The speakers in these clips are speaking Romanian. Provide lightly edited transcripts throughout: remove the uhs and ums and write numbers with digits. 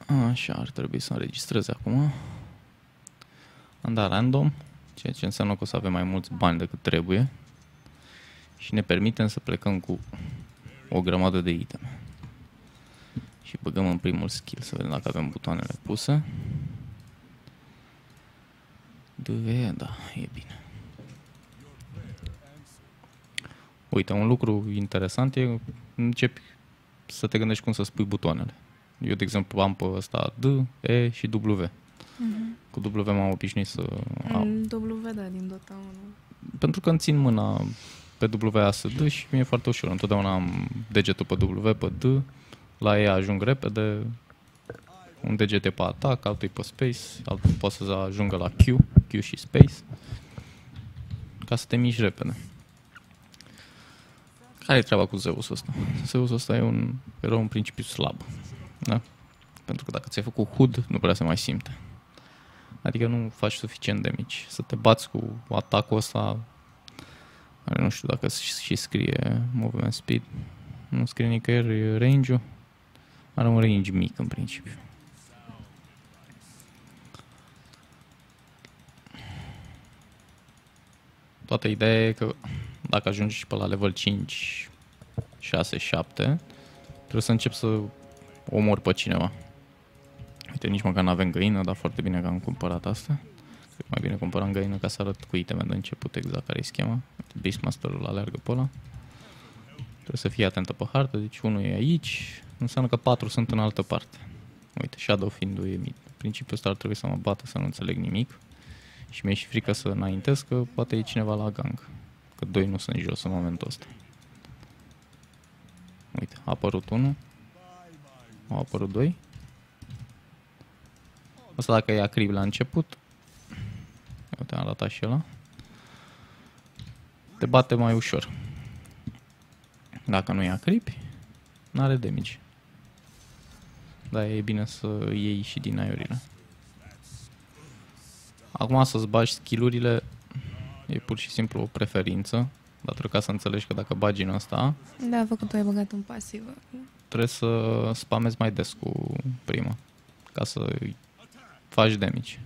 Așa, ar trebui să înregistreze acum. Am dat random, ceea ce înseamnă că o să avem mai mulți bani decât trebuie. Și ne permitem să plecăm cu o grămadă de iteme. Și băgăm în primul skill să vedem dacă avem butoanele puse. Da, e bine. Uite, un lucru interesant e începi să te gândești cum să spui butoanele. Eu, de exemplu, am pe ăsta D, E și W. Cu W m-am obișnuit să... W, da, din Dota 1. Pentru că îmi țin mâna pe W AS D și mi-e foarte ușor. Întotdeauna am degetul pe W, pe D, la E ajung repede, un deget e pe atac, altul e pe space, altul poate să ajungă la Q și space, ca să te miști repede. Care e treaba cu Zeus ăsta? Zeus ăsta e un erou în principiu slab. Da? Pentru că dacă ți-ai făcut HUD, nu prea se mai simte. Adică nu faci suficient de mici. Să te bați cu atacul ăsta, nu știu dacă și scrie movement speed, nu scrie nicăieri range-ul, are un range mic în principiu. Toată ideea e că dacă ajungi și pe la level 5, 6, 7, trebuie să începi să omori pe cineva. Uite, nici măcar n-avem găină, dar foarte bine că am cumpărat asta. Cred că mai bine cumpăram găină ca să arăt cu iteme de început exact care e schema. Uite, Beastmaster-ul aleargă pe ăla. Trebuie să fii atentă pe hartă, deci unul e aici, înseamnă că 4 sunt în altă parte. Uite, Shadow fiind-ul e mid. În principiu ăsta ar trebui să mă bată, să nu înțeleg nimic. Și mi-e și frică să înaintez, că poate e cineva la gang. Că 2 nu sunt jos în momentul ăsta. Uite, a apărut 1. Au apărut 2. Asta dacă ia crib la început. Uite, am ratat și ăla. Te bate mai ușor. Dacă nu ia crib, n-are damage. Dar e bine să iei și din aiurile. Acum să-ți bagi skill-urile e pur și simplu o preferință, dar trebuie ca să înțelegi că dacă bagi în asta, Da, făcut tu ai băgat un pasiv. trebuie să spamezi mai des cu prima, ca să faci damage.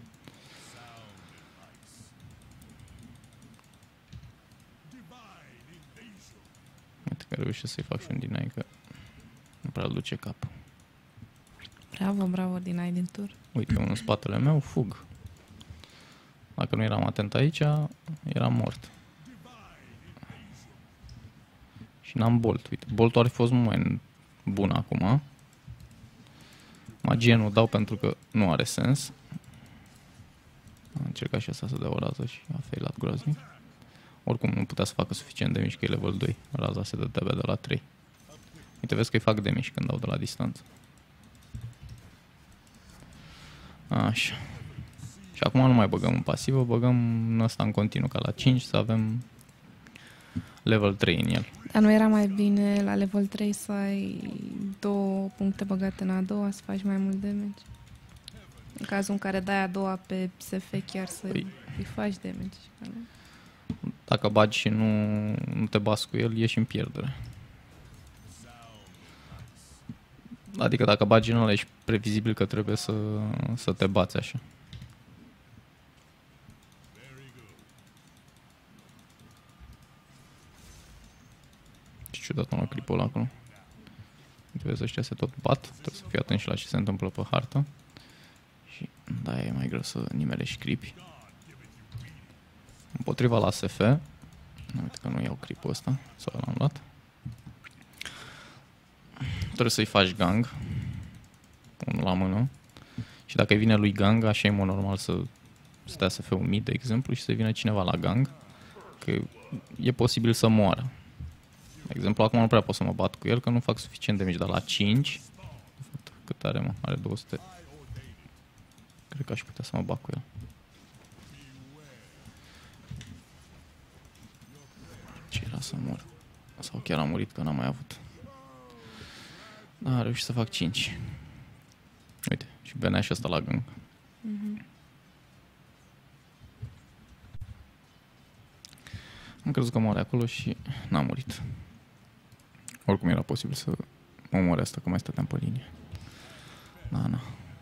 Uite că reușesc să-i fac și un deny, că nu prea îl duce capul. Bravo, deny din tur. Uite, unul în spatele meu, fug. Dacă nu eram atent aici, eram mort. Și n-am bolt. Uite, boltul ar fi fost mult mai bun acum. Magie nu dau pentru că nu are sens. Am încercat și asta să dea o rază și a failat groaznic. Oricum nu putea să facă suficient damage, că e level 2. Raza se dă de la 3. Uite, vezi că îi fac damage când dau de la distanță. Așa. Și acum nu mai băgăm în pasivă, băgăm în ăsta în continuu, ca la 5 să avem level 3 în el. Dar nu era mai bine la level 3 să ai 2 puncte băgate în a doua, să faci mai mult damage? În cazul în care dai a doua pe SF chiar să-i faci damage. Dacă bagi și nu te bați cu el, ieși în pierdere. Adică dacă bagi în ăla, ești previzibil că trebuie să te bați așa. Ce ciudat la clipul ăla acolo. Vezi, ăștia se tot bat, trebuie să fii atent și la ce se întâmplă pe hartă. Și da, e mai greu să nimelești creepy. Împotriva la SF. Uite că nu iau creepul ăsta, sau l-am luat. Trebuie să-i faci gang. Unul la mână. Și dacă vine lui gang, așa e normal să stea SF-ul mid, de exemplu, și să vină cineva la gang. Că e posibil să moară. De exemplu, acum nu prea pot să mă bat cu el, că nu fac suficient damage, dar la 5... Cât are, mă? Are 200. Cred că aș putea să mă bat cu el. Ce era să mor? Sau chiar am murit că n-am mai avut. Da, am reușit să fac 5. Uite, și venea și ăsta la gang. Am crezut că moare acolo și n-am murit. Oricum era posibil să mă omoare asta, că mai stăteam pe linie. Da,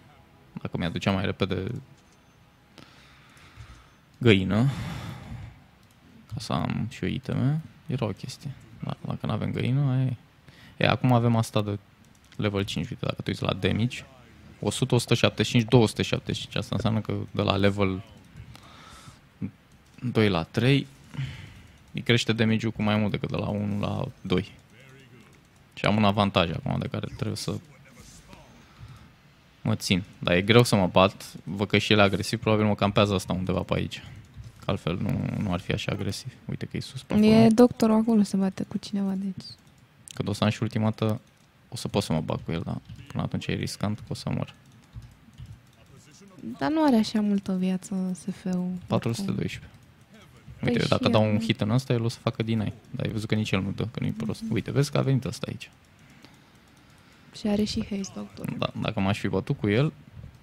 Dacă mi-aducea mai repede găină, ca să am și o iteme, era o chestie. Dar dacă nu avem găină, acum avem asta de level 5, uite, dacă te uiți la damage, 100, 175, 275, asta înseamnă că de la level 2 la 3 îi crește damage-ul cu mai mult decât de la 1 la 2. Și am un avantaj acum de care trebuie să mă țin. Dar e greu să mă bat, văd că și el agresiv, probabil mă campează asta undeva pe aici. Că altfel nu ar fi așa agresiv. Uite că e sus pe acolo. E doctorul acolo, se bate cu cineva, deci... Când o să am și ultimată, o să pot să mă bag cu el, dar până atunci e riscant că o să mor. Dar nu are așa multă viață SF-ul. 412. Păi Uite, și dacă dau eu. un hit în ăsta, el o să facă din ai. Dar ai văzut că nici el nu dă, că nu-i prost. Uite, vezi că a venit ăsta aici. Și are și haste, doctor. Da, dacă m-aș fi bătut cu el,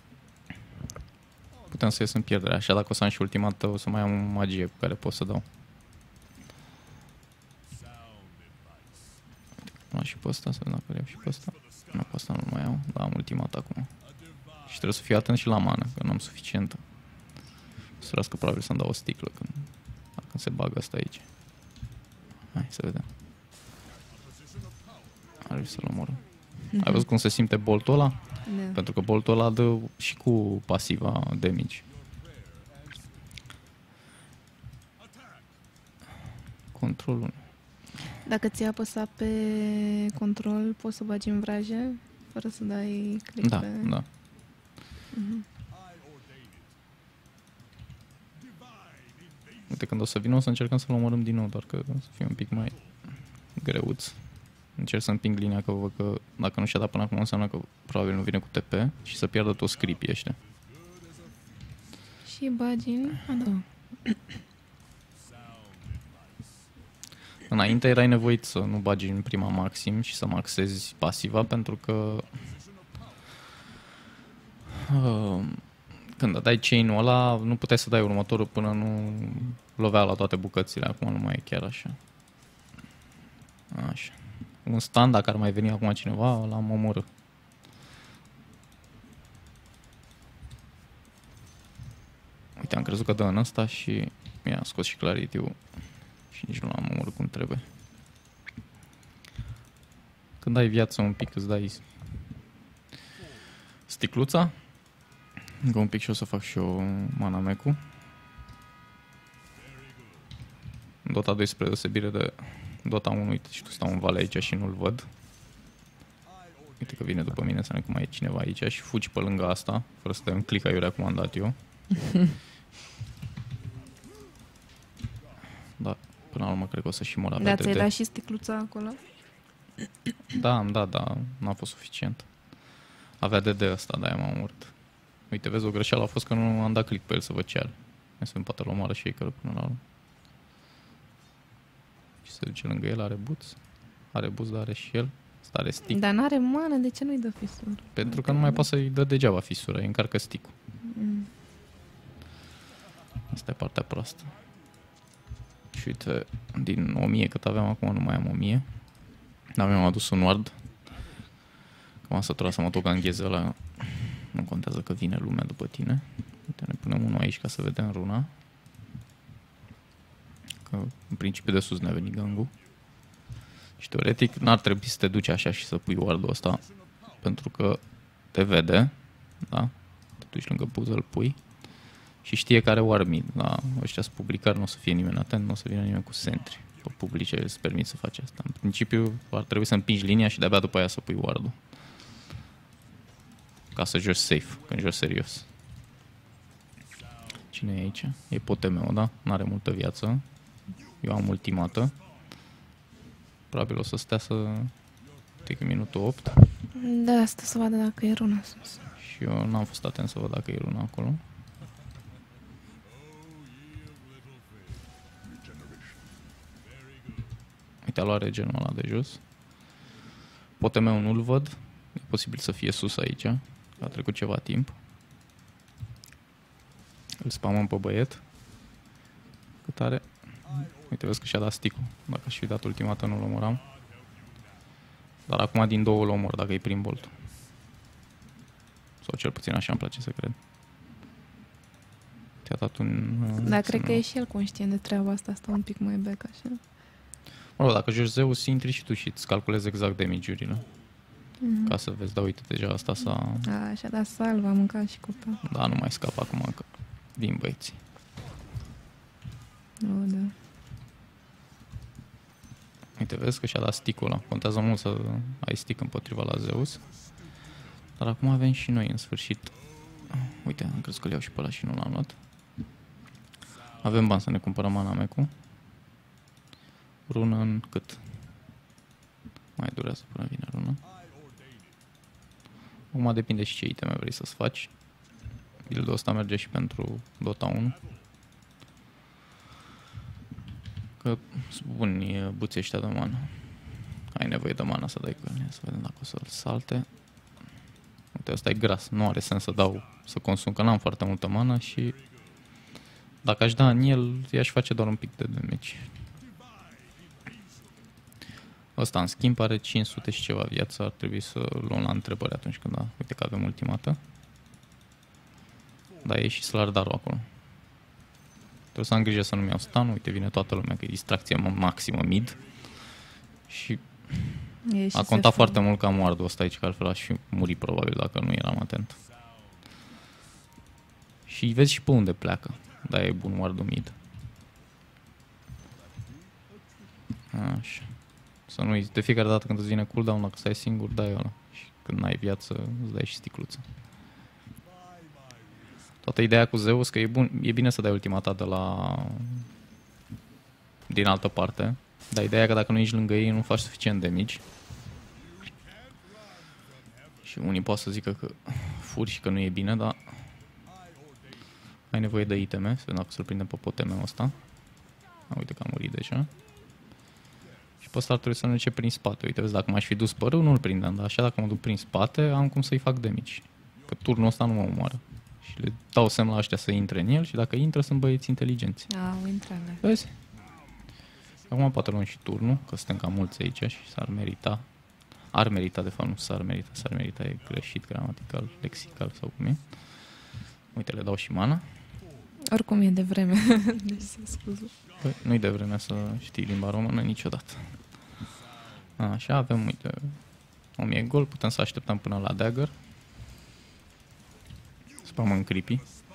putem să ies în pierdere. Așa, dacă o să am și ultimată, o să mai am o magie cu care pot să dau. Nu am și pe ăsta, să vedem dacă le iau și pe ăsta. Nu, pe ăsta nu mai iau, dar am ultimat acum. Și trebuie să fiu atent și la mană, că nu am suficientă. O să răscă probabil să-mi dau o sticlă când se bagă asta aici. Hai să vedem. Ar să-l omorâm. Ai văzut cum se simte boltul ăla? Da. Pentru că boltul ăla dă și cu pasiva damage. Controlul. Dacă ți-ai apăsat pe control, poți să bagi în vraje fără să dai click Da, pe... da. Uite, când o să vină, o să încercăm să-l omorâm din nou, doar că o să fie un pic mai greuț. Încerc să împing linia, că văd că dacă nu și-a dat până acum, înseamnă că probabil nu vine cu TP și să pierdă toți creepii ăștia. Și bagi în... A, da. Înainte erai nevoit să nu bagi în prima maxim și să maxezi pasiva, pentru că când dai chain-ul ăla, nu puteai să dai următorul până nu lovea la toate bucățile. Acum nu mai e chiar așa. Așa. Un stand, dacă ar mai veni acum cineva, l-am omorât. Uite, am crezut că dă în ăsta și mi-a scos și clarity-ul și nici nu l-am omorât cum trebuie. Când ai viață un pic, îți dai sticluța. Încă un pic și o să fac și eu mana mecu. Dota 2 spre deosebire de Dota 1, uite, și tu stau în vale aici și nu-l văd. Uite că vine după mine, să ne cum mai e cineva aici și fugi pe lângă asta, fără să dai un click aiurea cum am dat eu. Da, până la urmă cred că o să și mor avea Da, ți-ai DD. dat și sticluța acolo? Da, am dat, dar n-a fost suficient. Avea DD ăsta, de-aia m-am omorât. Uite, vezi, o greșeală a fost că nu am dat click pe el să văd ce are. Hai să vedem, poate-l omoară și ei până la urmă. Și se duce lângă el, are boots. Are boots, dar are și el. Asta are stick. Dar n-are mană, de ce nu-i dă fisură? Pentru că nu mai poate să-i dă degeaba fisura, îi încarcă stick-ul. Asta e partea proastă. Și uite, din 1000 cât aveam acum, nu mai am 1000. Dar mi-am adus un ward. Că m-am săturat să mă duc angheză ăla. Nu contează că vine lumea după tine. Uite, ne punem unul aici ca să vedem runa. Că în principiu de sus ne-a venit gangul. Și teoretic n-ar trebui să te duci așa și să pui ward-ul ăsta. Pentru că te vede. Da? Te duci lângă buză, îl pui. Și știe care ward mid. Da? Ăștia sunt publicari, nu o să fie nimeni atent, nu o să vină nimeni cu sentry. Pe publice îți permit să faci asta. În principiu ar trebui să împingi linia și de-abia după aia să pui ward-ul. Ca să joci safe, când joci serios. Cine e aici? E Potemeo, da? N-are multă viață. Eu am ultimată. Probabil o să stea să... Uite, minutul 8. Da, asta să vadă dacă e runa sus. Și eu n-am fost atent să văd dacă e runa acolo. Uite, a luat regenul ăla de jos. Potemeo nu-l văd. E posibil să fie sus aici. A trecut ceva timp. Îl spamăm pe băiet. Cât are? Uite, vezi că și-a dat stick-ul. Dacă aș fi dat ultimată, nu-l omoram. Dar acum din două îl omor, dacă e prin bolt. Sau cel puțin așa îmi place să cred. Ți-a dat un... Dar cred că e și el conștient de treaba asta, stă un pic mai back așa. Mă rog, dacă joci Zeus, intri și tu și îți calculezi exact damage-urile. Ca să vezi, da, uite, deja asta s-a... Așa, da, salva, a mâncat și copa. Da, nu mai scap acum, că vin băieții. O, da. Uite, vezi că și-a dat stick-ul ăla. Contează mult să ai stick împotriva la Zeus. Dar acum avem și noi, în sfârșit. Uite, am crezut că le iau și pe ăla și nu l-am luat. Avem bani să ne cumpărăm Manamecu. Rună în cât? Mai durează până vine rună. Acum depinde și ce iteme vrei să-ți faci. Build-ul ăsta merge și pentru Dota 1. Că sunt buni buții ăștia de mană. Ai nevoie de mana să dai cu el. Să vedem dacă o să-l salte. Uite, ăsta e gras. Nu are sens să consum, că n-am foarte multă mana și dacă aș da în el, i-aș face doar un pic de damage. Ăsta, în schimb, are 500 și ceva viață. Ar trebui să luăm la întrebări atunci când da. Uite că avem ultimată. Dar e și slardarul acolo. Trebuie să am grijă să nu-mi iau stun. Uite, vine toată lumea, că e distracție maximă mid. Și a contat foarte mult că am ward-ul ăsta aici, că altfel aș fi murit probabil dacă nu eram atent. Și vezi și pe unde pleacă. Da, e bun ward-ul mid. Așa. Să nu uiți, de fiecare dată când îți vine cooldown, dacă stai singur, dai ăla. Și când n-ai viață, îți dai și sticluță. Toată ideea cu Zeus, că e bine să dai ultima ta din altă parte. Dar ideea e că dacă nu ești lângă ei, nu faci suficient damage. Și unii pot să zică că furi și că nu e bine, dar ai nevoie de iteme, să vedem dacă să-l prindem pe potemul ăsta. Uite că a murit deja. Și pe ăsta ar trebui să ne duce prin spate. Uite, vezi, dacă m-aș fi dus pe râu, nu-l prindeam, dar așa dacă mă duc prin spate, am cum să-i fac damage. Că turnul ăsta nu mă omoară. Și le dau semn la ăștia să intre în el și dacă intră, sunt băieți inteligenți. Au intrat. Vezi? Acum poate luăm și turnul, că suntem cam mulți aici și s-ar merita. Ar merita, de fapt, nu s-ar merita, e greșit gramatical, lexical sau cum e. Uite, le dau și mana. Oricum e de vreme, deci să scuză. Păi, nu-i de vreme să știi limba română niciodată. Așa, avem, uite, 1000 gol, putem să așteptăm până la dagger. Spam în creepy.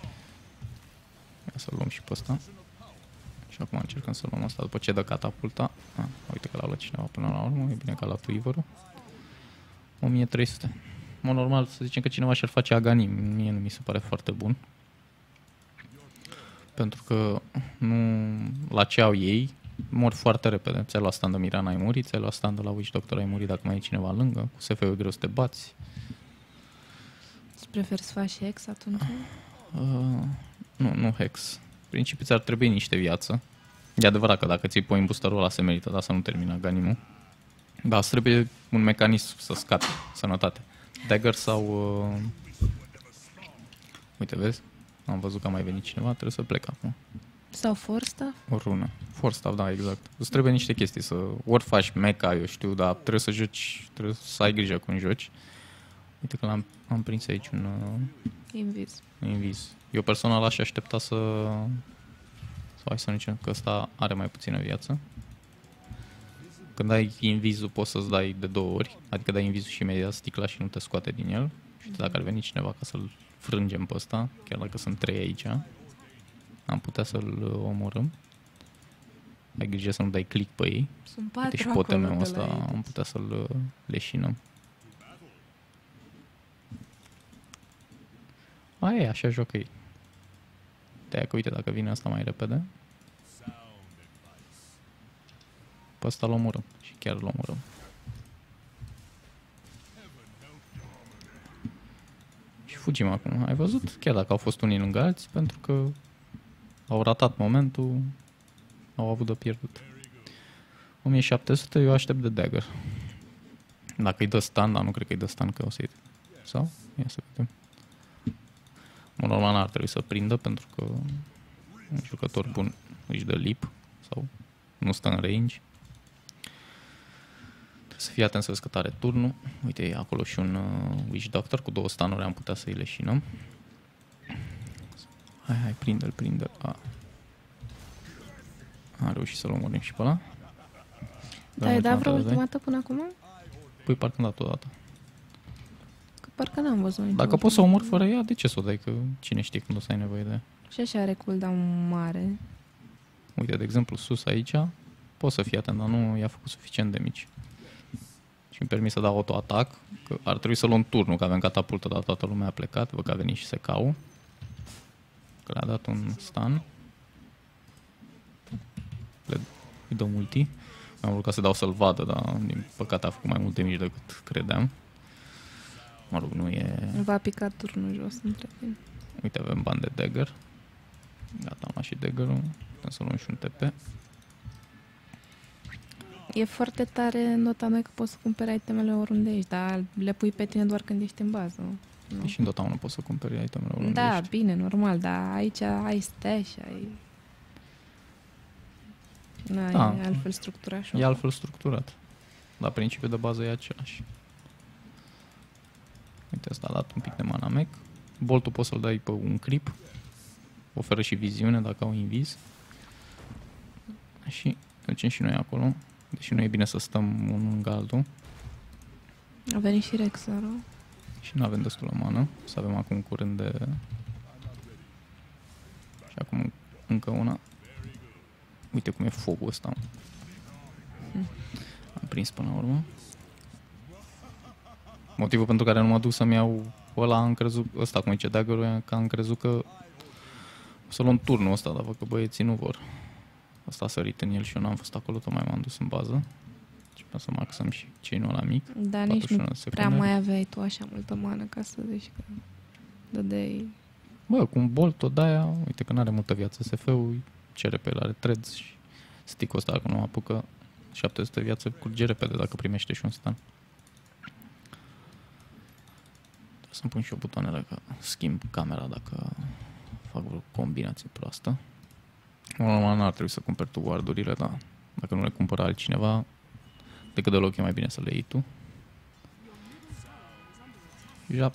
Ia să luăm și pe ăsta. Și acum încercăm să luăm asta după ce dă catapulta. Uite că l-a luat cineva până la urmă, e bine că a luat Weaver-ul. 1300. Mă, normal să zicem că cineva și-ar face Aghanim. Mie nu mi se pare foarte bun. Pentru că nu, la ce au ei, mor foarte repede. Ți-ai luat stand de Mirana, ai murit, ți-ai luat stand de la Witch Doctor, ai murit dacă mai e cineva lângă. Cu SF-ul e greu să te bați. Îți preferi să faci hex atunci? Nu hex. În principiu ți-ar trebui niște viață. E adevărat că dacă ți-i pui în boosterul ăla se merită, dar să nu termina Aghanimul. Dar îți trebuie un mecanism să scapi sănătate. Dagger sau... Uite, vezi? Am văzut că a mai venit cineva, trebuie să plec acum. Sau Force Staff? O rună. Force Staff, da, exact. Îți trebuie niște chestii să... Ori faci mecha, eu știu, dar trebuie să joci, trebuie să ai grijă cum joci. Uite că am prins aici un... Invis. Eu personal aș aștepta să... Sau hai să nu zicem că ăsta are mai puțină viață. Când ai invizul poți să-ți dai de 2 ori. Adică dai invizul și imediat sticla și nu te scoate din el. Și dacă ar veni cineva ca să-l frângem pe ăsta, chiar dacă sunt 3 aici, am putea să-l omorâm. Ai grijă să nu dai click pe ei. Sunt 4 și potemul ăsta am putea să-l leșinăm. Aia, așa joacă ei. De-aia că uite, dacă vine asta mai repede, pe ăsta l omorâm. Și chiar l omorâm. Și fugim acum. Ai văzut? Chiar dacă au fost unii lângă alții, pentru că au ratat momentul, au avut de pierdut. 1700, eu aștept de dagger. Dacă îi dă stun, dar nu cred că îi dă stun, că o să-i... Sau? Ia să vedem. Normal ar trebui să prindă, pentru că un jucător bun își dă lip sau nu stă în range. Să fii atent să vezi cât are turnul. Uite, e acolo și un Witch Doctor cu 2 stunuri, am putea să îi leșinăm. Hai, prinde-l. Am reușit să-l omorim și pe ăla. Da, ai dat vreo ultimată până acum? Păi parcă am dat odată. Că parcă n-am văzut. Dacă poți să omori fără ea, de ce să o dai? Că cine știe când o să ai nevoie de ea. Și așa are cooldown mare. Uite, de exemplu, sus aici, poți să fii atent, dar nu i-a făcut suficient de mici. Și îmi permis să dau auto-atac, că ar trebui să luăm turnul, că avem catapultă, dar toată lumea a plecat, văd că a venit și secau. Că le-a dat un stun. Îi dăm ulti. Am vrut ca să dau să-l vadă, dar din păcate a făcut mai multe mici decât credeam. Mă rog, nu e... Va pica turnul jos între timp. Uite, avem bani de dagger. Gata, am luat și dagger-ul. Putem să luăm și un TP. E foarte tare nota noi că poți să cumperi itemele oriunde ești, dar le pui pe tine doar când ești în bază. Nu? Și în Dota 1 poți să cumperi itemele oriunde Da, ești. bine, normal, dar aici ai stash, ai... Da, Da. e altfel structurat și E altfel structurat. Dar principiul de bază e același. Uite, asta a dat un pic de mana mech. Boltul poți să-l dai pe un clip. Oferă și viziune dacă au invis. Și mergem și noi acolo. Deși nu e bine să stăm unul lângă altul. A venit și Rexarul. Și nu avem destulă mană. Să avem acum curând de... Și acum încă una. Uite cum e focul ăsta. Am prins până la urmă. Motivul pentru care nu mă duc să-mi iau ăla, am crezut, ăsta cum zice dagger-ul, că am crezut că o să luăm turnul ăsta, dar văd că băieții nu vor. Asta a sărit în el și eu n-am fost acolo, tocmai m-am dus în bază. Și pe să maxăm și chain-ul ăla mic. Dar nici nu prea mai aveai tu așa multă mană ca să zici că dădeai... Bă, cu un bolt tot de-aia, uite că n-are multă viață SF-ul, cere pe el, are threads și stick-ul ăsta, dacă nu apucă 700 viață, curge repede dacă primește și un stun. Trebuie să-mi pun și eu butoanele că schimb camera dacă fac vreo combinație proastă. Normal n-ar trebui să cumperi tu ward-urile, dar dacă nu le cumpără altcineva, decât deloc e mai bine să le iei tu. Jap.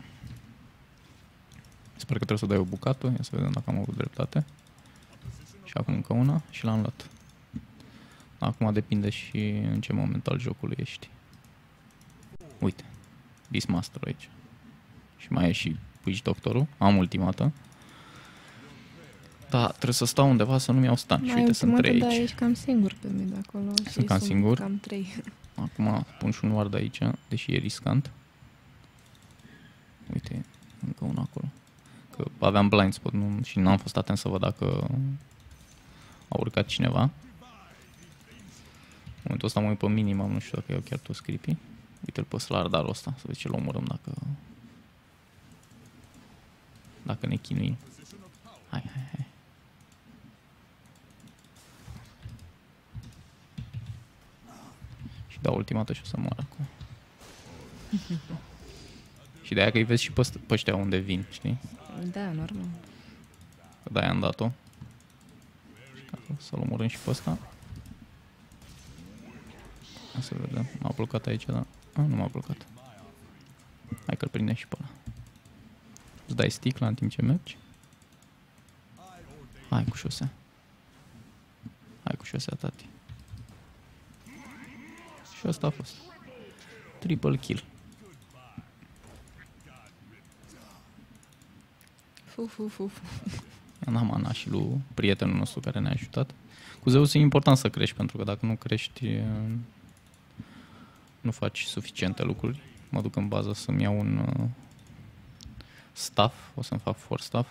Sper că trebuie să dai o bucată, ia să vedem dacă am avut dreptate. Și acum încă una și l-am luat. Acum depinde și în ce moment al jocului ești. Uite, Beastmaster aici. Și mai e și Witch Doctorul. Am ultimată. Da, trebuie să stau undeva să nu-mi iau stun. Și uite, sunt 3 da, aici. ești cam singur pe mine acolo. Sunt cam singur? Cam 3. Acum pun și un ward aici, deși e riscant. Uite, încă unul acolo. Că aveam blind spot și n-am fost atent să văd dacă a urcat cineva. În momentul ăsta mă uit pe minimum, nu știu dacă iau chiar toți creepy. Uite-l pe Slardarul ăsta, să vezi ce-l omorâm dacă ne chinuim. Hai. Și dau ultimată și o să moară acum. Și de-aia că îi vezi și pe ăștia unde vin, știi? Da, normal. Că de-aia am dat-o. Și ca să-l omorâm și pe ăsta. Să vedem. M-a blocat aici, dar... nu m-a blocat. Hai că-l prinde și pe ăla. Îți dai sticla în timp ce mergi. Hai cu șosea. Hai cu șosea, tati. Și asta a fost. Triple kill. Fu. N-am mana și lui prietenul nostru care ne-a ajutat. Cu Zeus e important să crești, pentru că dacă nu crești, nu faci suficiente lucruri. Mă duc în bază să-mi iau un staff, o să-mi fac 4 staff.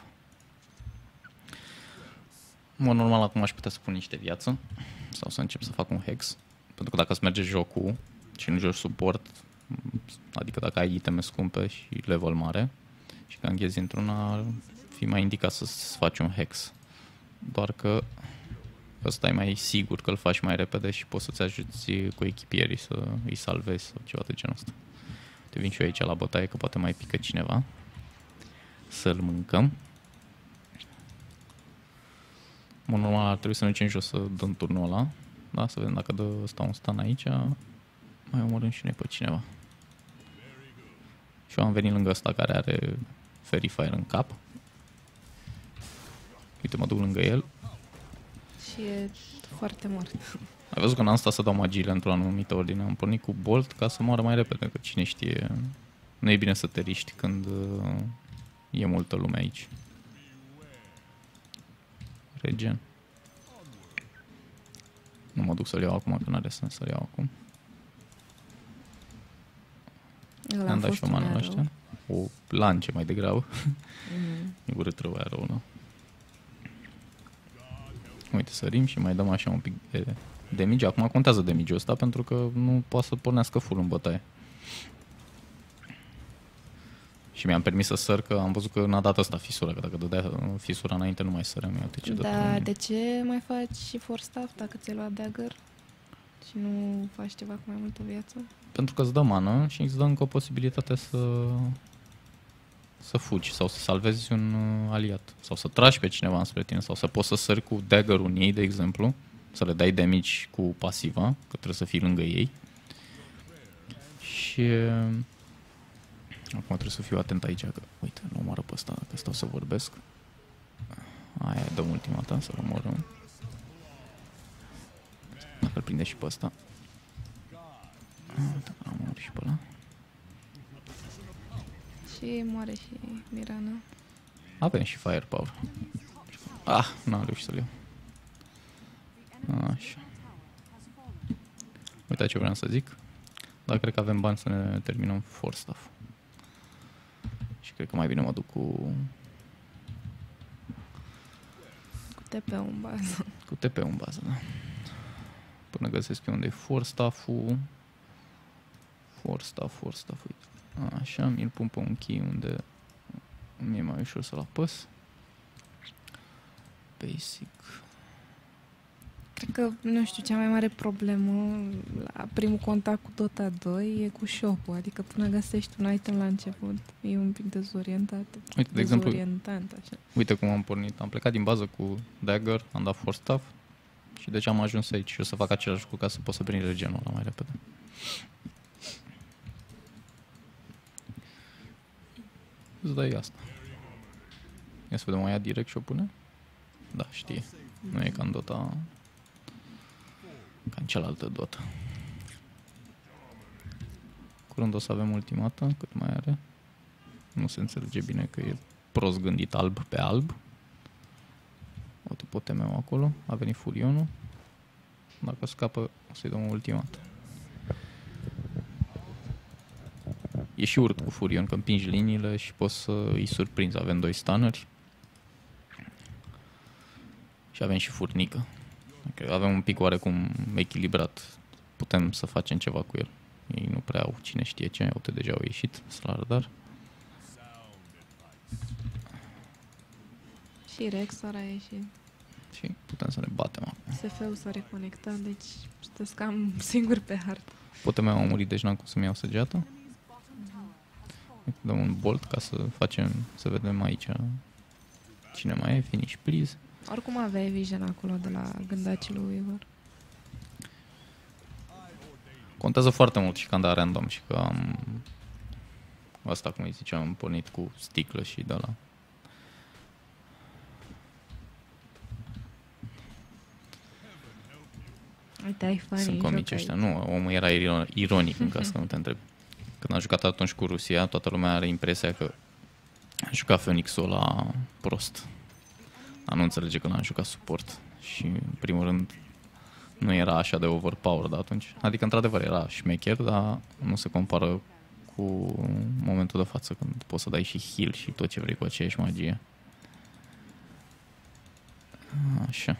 În mod normal acum aș putea să pun niște viață sau să încep să fac un hex, pentru că dacă îți merge jocul și nu joci suport, adică dacă ai iteme scumpe și level mare și că înghezi într-una, ar fi mai indicat să faci un hex. Doar că ăsta e mai sigur că îl faci mai repede și poți să-ți ajuți cu echipierii să îi salvezi sau ceva de genul ăsta. Te vin și eu aici la bătaie că poate mai pică cineva. Să-l mâncăm. Mă, normal ar trebui să ne ducem jos să dăm turnul ăla. Da, să vedem dacă dă ăsta un stun aici. Mai omorâm și noi pe cineva. Și eu am venit lângă ăsta care are Fairy Fire în cap. Uite, mă duc lângă el. Și e foarte mort. Ai văzut că n-am stat să dau magiile într-o anumită ordine. Am pornit cu Bolt ca să moară mai repede, că cine știe, nu e bine să te riști când e multă lume aici. Regen. Nu mă duc să-l iau acum, că n-are sens să-l iau acum. Am dat și o mană la ăștia. O lance mai degrabă. E urât rău aia rău, nu? Uite, sărim și mai dăm așa un pic de damage. Acum contează damage-ul ăsta pentru că nu poate să pornească full în bătaie. Și mi-am permis să săr că am văzut că n-a dat ăsta fisura, că dacă dădea fisura înainte nu mai săream. Uite ce Da, de ce mai faci și force staff dacă ți-ai luat dagger și nu faci ceva cu mai multă viață? Pentru că îți dă mană și îți dă încă o posibilitate să fugi sau să salvezi un aliat sau să tragi pe cineva înspre tine sau să poți să sări cu dagger-ul în ei, de exemplu, să le dai damage cu pasiva, că trebuie să fii lângă ei. Și acum trebuie să fiu atent aici, că uite, nu omoară pe ăsta dacă stau să vorbesc. Aia dăm ultima ta să-l omorăm. Dacă îl prinde și pe ăsta. Uite că am omorât și pe ăla. Și moare și Mirana. Avem și firepower. N-am reușit să-l iau. Așa. Uite ce vreau să zic. Dar cred că avem bani să ne terminăm force staff. Și cred că mai bine mă duc cu TP-ul în bază. Cu TP-ul în bază, da. Până găsesc eu unde e force staff-ul. Force staff, uite. Așa, mi-l pun pe un key unde mi-e mai ușor să-l apăs. Basic. Cred că, nu știu, cea mai mare problemă la primul contact cu Dota 2 e cu shop-ul, adică până găsești un item la început e un pic dezorientat. Uite, de exemplu, așa. Uite cum am pornit. Am plecat din bază cu dagger, am dat force staff și deci am ajuns aici și o să fac același lucru ca să pot să prind regenul ăla mai repede. Îți dai asta. Ia să vedem, o ia direct și o pune? Da, știe. Nu e ca în Dota, ca în cealaltă Dota. Curând o să avem ultimata, cât mai are. Nu se înțelege bine că e prost gândit alb pe alb. Uite, potemeu acolo. A venit Furionul. Dacă scapă, o să-i dăm o ultimată. E și urât cu Furion, că împingi liniile și poți să îi surprinzi. Avem 2 stunneri. Și avem și furnică. Adică avem un pic oarecum echilibrat. Putem să facem ceva cu el. Ei nu prea au cine știe ce. Uite, deja au ieșit. Slardar. Și Rexar a ieșit. Și putem să ne batem acum. SF-ul s-a reconectat, deci sunteți cam singur pe hartă. Poate mai am murit, deci n-am cum să-mi iau săgeata. Dăm un bolt ca să facem, să vedem aici cine mai e. Finish, please. Oricum aveai vision acolo de la gândacii lui Weaver. Contează foarte mult și când a random și că am... Asta, cum îi ziceam, am pornit cu sticlă și de la... Uite, ai funny. Sunt comici ăștia. Nu, omul era ironic în casă, nu te întreb. Când am jucat atunci cu Rusia, toată lumea are impresia că a jucat Phoenix-ul la prost. Dar nu înțelege că l-am jucat suport. Și, în primul rând, nu era așa de overpowered atunci. Adică, într-adevăr, era șmecher, dar nu se compară cu momentul de față, când poți să dai și heal și tot ce vrei cu aceeași magie. Așa.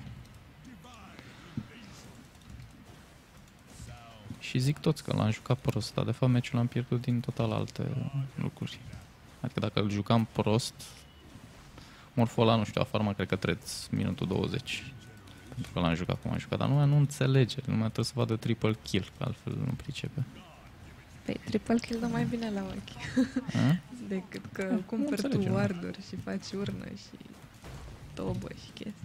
Și zic toți că l-am jucat prost, dar de fapt meciul l-am pierdut din total alte lucruri. Adică dacă îl jucam prost, morful ăla, nu știu, a farma, cred că trec minutul 20. Pentru că l-am jucat cum am jucat, dar lumea nu înțelege, lumea trebuie să vadă triple kill, că altfel nu pricepe. Păi, triple kill dă mai bine la ochi. Decât că cumperi tu ward-uri și faci urnă și tobă și chestii.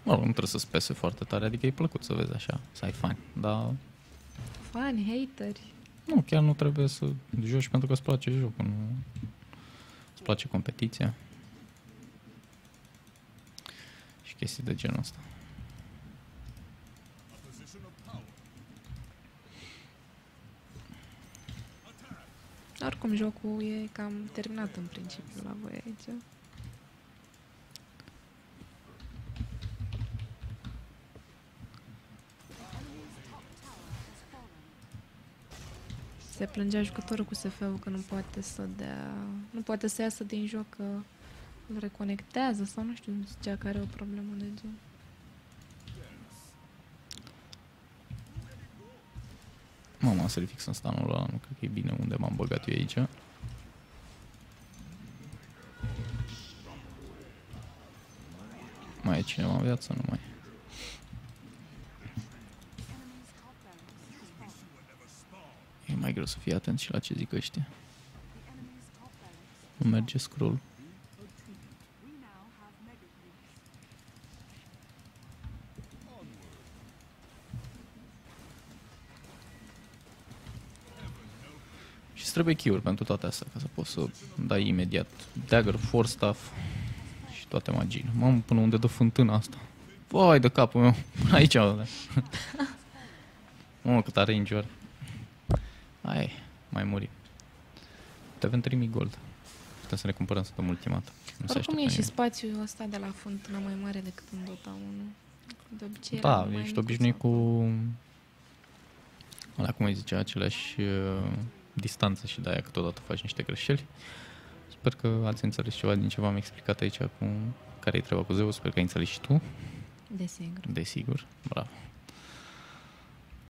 Mă rog, nu trebuie să spese foarte tare, adică e plăcut să vezi așa, să ai fani, dar Fani, hateri. nu, chiar nu trebuie să joci pentru că îți place jocul, nu îți place competiția și chestii de genul ăsta. Oricum, jocul e cam terminat în principiu la voi aici. Se plângea jucătorul cu SF-ul că nu poate să dea... Nu poate să iasă din joc, că îl reconectează sau nu știu, zicea că are o problemă de gen. Mama, să fix în stanul ăla, nu cred că e bine unde m-am băgat eu aici. Mai e cineva în viață? Nu mai e. E mai greu să fii atent și la ce zic ăștia. Nu merge scroll. Și îți trebuie key-uri pentru toate astea, ca să poți să dai imediat dagger, force staff și toate magiile. Mamă, până unde dă fântâna asta. Vai de capul meu, până aici. Mamă, cât are range-uri. Hai, mai muri. Te avem 3000 gold. Putem să ne cumpărăm să dăm ultimată. Oricum e și spațiul ăsta de la fântână mai mare decât în Dota 1. De obicei da, ești obișnuit cu alea, cum îi zice, aceleași distanță și de-aia câteodată faci niște greșeli. Sper că ați înțeles ceva din ce v-am explicat aici cu care-i treaba cu Zeus. Sper că ai înțeles și tu. Desigur. Desigur. Bravo.